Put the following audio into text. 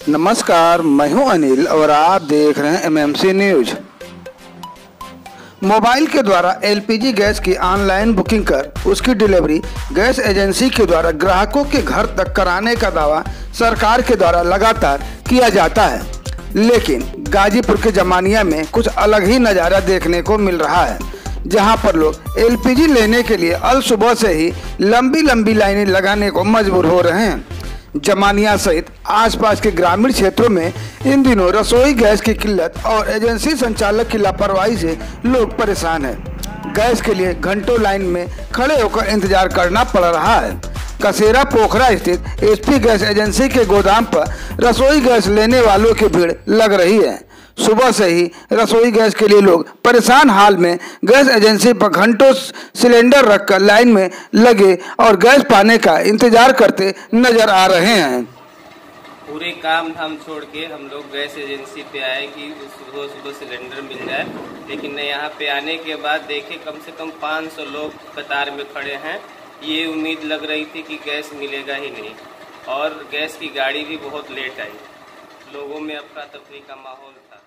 नमस्कार, मैं हूं अनिल और आप देख रहे हैं एमएमसी न्यूज। मोबाइल के द्वारा एलपीजी गैस की ऑनलाइन बुकिंग कर उसकी डिलीवरी गैस एजेंसी के द्वारा ग्राहकों के घर तक कराने का दावा सरकार के द्वारा लगातार किया जाता है, लेकिन गाजीपुर के जमानिया में कुछ अलग ही नज़ारा देखने को मिल रहा है, जहां पर लोग एलपीजी लेने के लिए अल सुबह से ही लंबी लंबी लाइनें लगाने को मजबूर हो रहे हैं। जमानिया सहित आसपास के ग्रामीण क्षेत्रों में इन दिनों रसोई गैस की किल्लत और एजेंसी संचालक की लापरवाही से लोग परेशान हैं। गैस के लिए घंटों लाइन में खड़े होकर इंतजार करना पड़ रहा है। कसेरा पोखरा स्थित एचपी गैस एजेंसी के गोदाम पर रसोई गैस लेने वालों की भीड़ लग रही है। सुबह से ही रसोई गैस के लिए लोग परेशान हाल में गैस एजेंसी पर घंटों सिलेंडर रखकर लाइन में लगे और गैस पाने का इंतजार करते नजर आ रहे हैं। पूरे काम धाम छोड़ के हम लोग गैस एजेंसी पे आए कि सुबह सुबह सिलेंडर मिल जाए, लेकिन यहाँ पे आने के बाद देखे कम से कम 500 लोग कतार में खड़े हैं। ये उम्मीद लग रही थी कि गैस मिलेगा ही नहीं और गैस की गाड़ी भी बहुत लेट आई। लोगों में अफरा तफरी का माहौल था।